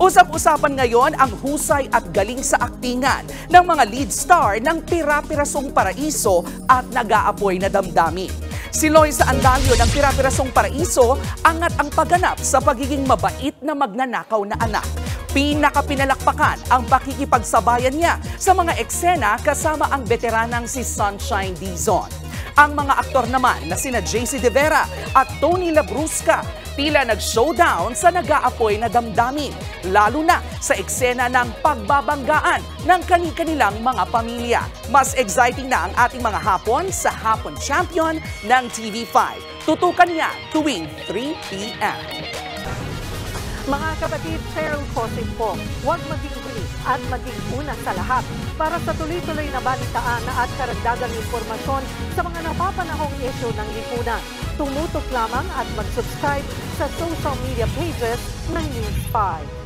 Usap-usapan ngayon ang husay at galing sa aktingan ng mga lead star ng Pira-Pirasong Paraiso at Nag-aapoy na Damdamin. Si Loisa Andalio ng Pira-Pirasong Paraiso angat ang pagganap sa pagiging mabait na magnanakaw na anak. Pinakapinalakpakan ang pakikipagsabayan niya sa mga eksena kasama ang veteranang si Sunshine Dizon. Ang mga aktor naman na sina JC De Vera at Tony Labrusca tila nag-showdown sa Nag-aapoy na Damdamin, lalo na sa eksena ng pagbabanggaan ng kani-kanilang mga pamilya. Mas exciting na ang ating mga hapon sa Hapon Champion ng TV5. Tutukan niya tuwing 3 p.m. Mga kapatid, Cheryl Cosin po, huwag maging huli at maging una sa lahat para sa tuloy-tuloy na balitaan at karagdagang impormasyon sa mga napapanahong isyu ng lipunan. Tumutok lamang at mag-subscribe sa social media pages ng News 5.